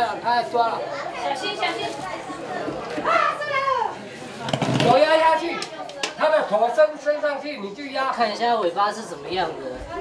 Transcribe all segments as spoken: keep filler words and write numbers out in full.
了，他来抓了。 小心小心！ 啊，这个！头压下去，它的头伸伸上去，你就压。 看一下尾巴是怎么样的。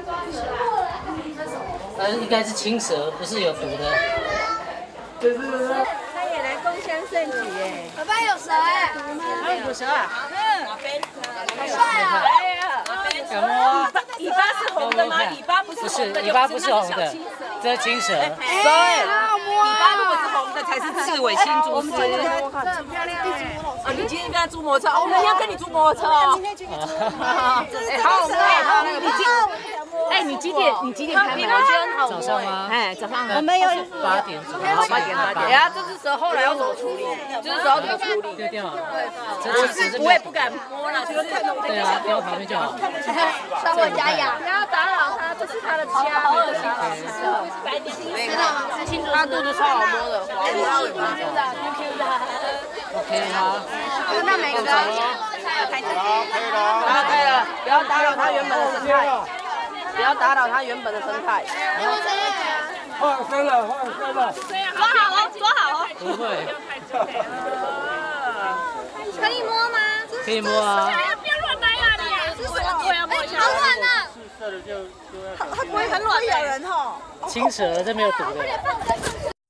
呃，应该是青蛇，不是有毒的。 就是。 他也来共襄盛举哎。 爸爸有蛇哎。 有蛇啊？ 嗯。 好帅啊！ 哎呀， 敢摸？ 尾巴是红的吗？尾巴不是红的， 尾巴不是红的，这是青蛇。 对，尾巴如果是红的才是刺尾青竹丝。 很漂亮哎。 哦，你今天跟他租摩托车，哦，我们要跟你租摩托车哦。 哎，好好摸啊！你今哎，你几点？你几点开门？我觉得很好摸。 早上吗？ 哎，早上。 我们有八点左右。 八点八点。哎呀，这只蛇后来要怎么处理？这只蛇要怎么处理？ 丢掉了。 我是不会不敢摸了，就是看到对啊，丢旁边就好。 上我家养， 不要打扰它，这是它的家。好恶心啊！白点点的，它肚子超好摸的，滑滑尾巴。Q Q 的。 OK 好。 那每个。 好，可以了。好，可以了，不要打扰它原本的生态，不要打扰它原本的生态。 放生了，放生了。 抓好哦，抓好哦。 不会。 可以摸吗？ 可以摸啊。 不要乱来啊你！这是什么？我要摸一下。 好软呐！ 是色的就就要。 它不会很软咬人哦。 青蛇，这没有毒的。